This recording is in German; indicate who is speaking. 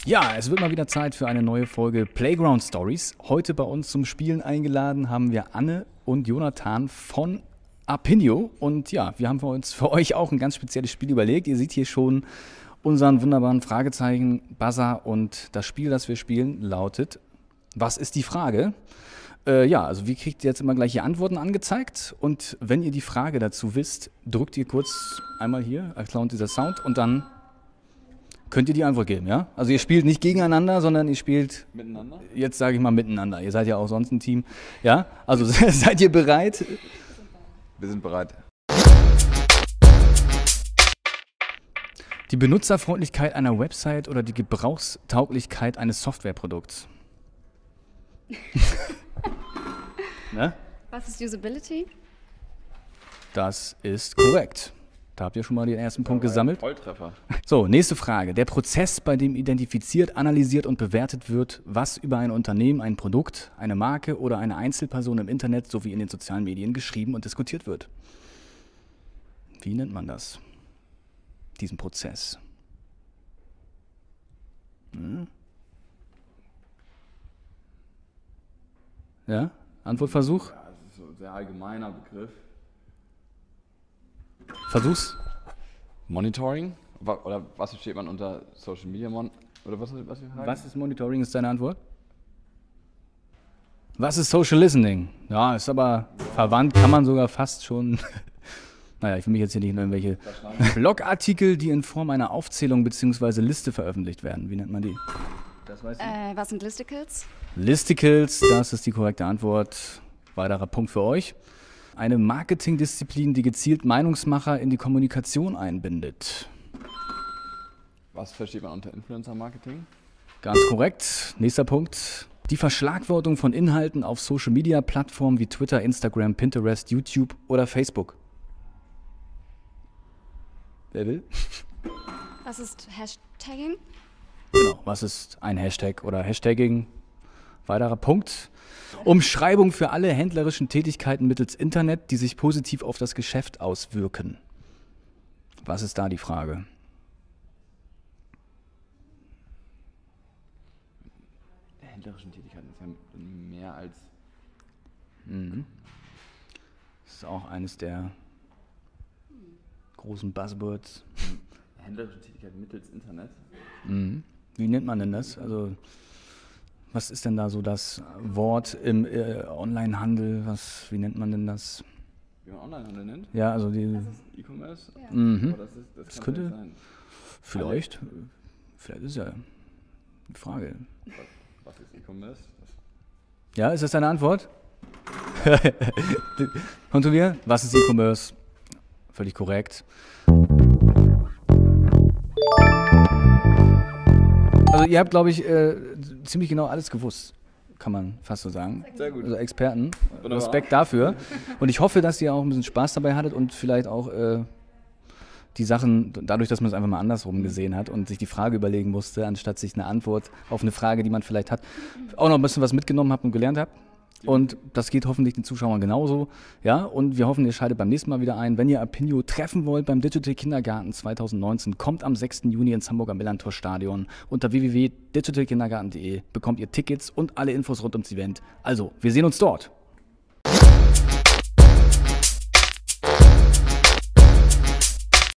Speaker 1: Ja, es wird mal wieder Zeit für eine neue Folge Playground Stories. Heute bei uns zum Spielen eingeladen haben wir Anne und Jonathan von Apinio. Und ja, wir haben uns für euch auch ein ganz spezielles Spiel überlegt. Ihr seht hier schon unseren wunderbaren Fragezeichen-Buzzer. Und das Spiel, das wir spielen, lautet: Was ist die Frage? Also wie kriegt ihr jetzt immer gleich die Antworten angezeigt? Und wenn ihr die Frage dazu wisst, drückt ihr kurz einmal hier, als laut dieser Sound, und dann könnt ihr die Antwort geben, ja? Also ihr spielt nicht gegeneinander, sondern ihr spielt
Speaker 2: Miteinander?
Speaker 1: Jetzt sage ich mal miteinander. Ihr seid ja auch sonst ein Team, ja? Also seid ihr bereit?
Speaker 2: Wir sind bereit.
Speaker 1: Die Benutzerfreundlichkeit einer Website oder die Gebrauchstauglichkeit eines Softwareprodukts? Ne?
Speaker 3: Was ist Usability?
Speaker 1: Das ist korrekt. Da habt ihr schon mal den ersten Punkt gesammelt.
Speaker 2: Volltreffer.
Speaker 1: So, nächste Frage. Der Prozess, bei dem identifiziert, analysiert und bewertet wird, was über ein Unternehmen, ein Produkt, eine Marke oder eine Einzelperson im Internet sowie in den sozialen Medien geschrieben und diskutiert wird. Wie nennt man das? Diesen Prozess. Ja? Antwortversuch?
Speaker 2: Ja, das ist so ein sehr allgemeiner Begriff.
Speaker 1: Versuch's.
Speaker 2: Monitoring? Oder was versteht man unter Social Media oder was wir fragen?
Speaker 1: Was ist Monitoring, ist deine Antwort? Was ist Social Listening? Ja, ist aber verwandt, kann man sogar fast schon. Naja, ich will mich jetzt hier nicht in irgendwelche Blogartikel, die in Form einer Aufzählung bzw. Liste veröffentlicht werden. Wie nennt man die? Das weißt du?
Speaker 3: Was sind Listicles?
Speaker 1: Listicles, das ist die korrekte Antwort. Weiterer Punkt für euch. Eine Marketingdisziplin, die gezielt Meinungsmacher in die Kommunikation einbindet.
Speaker 2: Was versteht man unter Influencer-Marketing?
Speaker 1: Ganz korrekt. Nächster Punkt. Die Verschlagwortung von Inhalten auf Social-Media-Plattformen wie Twitter, Instagram, Pinterest, YouTube oder Facebook. Wer will?
Speaker 3: Was ist Hashtagging?
Speaker 1: Genau. Was ist ein Hashtag oder Hashtagging? Weiterer Punkt. Umschreibung für alle händlerischen Tätigkeiten mittels Internet, die sich positiv auf das Geschäft auswirken. Was ist da die Frage?
Speaker 2: Händlerischen Tätigkeiten ist ja mehr als...
Speaker 1: Das ist auch eines der großen Buzzwords.
Speaker 2: Händlerische Tätigkeiten mittels Internet?
Speaker 1: Wie nennt man denn das? Also, was ist denn da so das Wort im Onlinehandel? Wie nennt man denn das?
Speaker 2: Wie man Onlinehandel nennt?
Speaker 1: Ja, also die.
Speaker 2: E-Commerce?
Speaker 3: Ja.
Speaker 2: Aber das
Speaker 1: Das
Speaker 2: kann
Speaker 1: könnte-
Speaker 2: nicht sein.
Speaker 1: Vielleicht ist ja eine Frage.
Speaker 2: Was ist E-Commerce?
Speaker 1: Ja, ist das deine Antwort? Kontrollier, was ist E-Commerce? Völlig korrekt. Also ihr habt, glaube ich, ziemlich genau alles gewusst, kann man fast so sagen.
Speaker 2: Sehr gut.
Speaker 1: Also Experten,
Speaker 2: Wunderbar.
Speaker 1: Respekt dafür. Und ich hoffe, dass ihr auch ein bisschen Spaß dabei hattet und vielleicht auch die Sachen, dadurch, dass man es einfach mal andersrum gesehen hat und sich die Frage überlegen musste, anstatt sich eine Antwort auf eine Frage, die man vielleicht hat, auch noch ein bisschen was mitgenommen habt und gelernt habt. Und das geht hoffentlich den Zuschauern genauso. Ja, und wir hoffen, ihr schaltet beim nächsten Mal wieder ein. Wenn ihr Apinio treffen wollt beim Digital Kindergarten 2019, kommt am 6. Juni ins Hamburger Millantor Stadion. Unter www.digitalkindergarten.de bekommt ihr Tickets und alle Infos rund ums Event. Also, wir sehen uns dort.